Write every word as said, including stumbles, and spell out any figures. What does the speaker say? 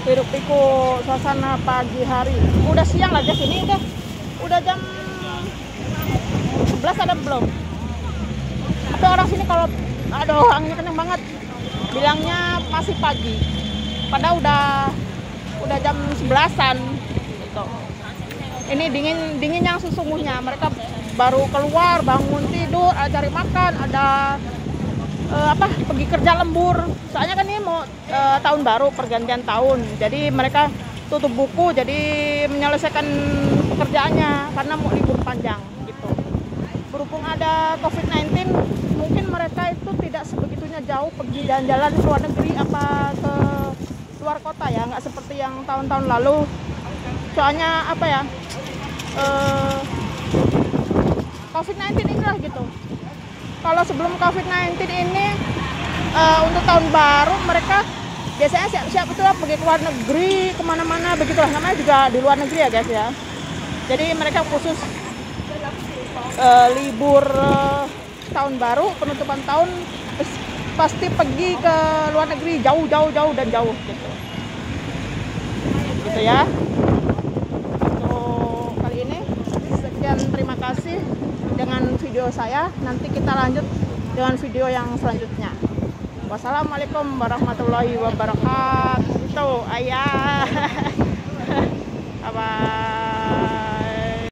Hiruk pikuk suasana pagi hari. Udah siang lah guys, ini udah udah jam sebelas ada belum? Tapi orang sini kalau aduh anginnya kenceng banget, bilangnya masih pagi. Padahal udah udah jam sebelasan gitu. Ini dingin dingin yang sesungguhnya. Mereka baru keluar, bangun tidur, ada cari makan, ada uh, apa pergi kerja lembur. Soalnya kan ini mau uh, tahun baru, pergantian tahun. Jadi mereka tutup buku, jadi menyelesaikan pekerjaannya karena mau libur panjang gitu. Berhubung ada covid sembilan belas, mungkin mereka itu tidak sebegitunya jauh pergi jalan-jalan ke luar negeri apa ke luar kota ya, nggak seperti yang tahun-tahun lalu. Soalnya apa ya, uh, covid sembilan belas inilah gitu. Kalau sebelum covid sembilan belas ini uh, untuk tahun baru mereka biasanya siap-siap itu lah pergi ke luar negeri, kemana-mana begitulah, namanya juga di luar negeri ya guys ya. Jadi mereka khusus uh, libur uh, tahun baru, penutupan tahun pasti pergi ke luar negeri, jauh-jauh jauh dan jauh gitu. Gitu ya. Untuk kali ini sekian, terima kasih dengan video saya. Nanti kita lanjut dengan video yang selanjutnya. Wassalamualaikum warahmatullahi wabarakatuh. Itu ayah. Apa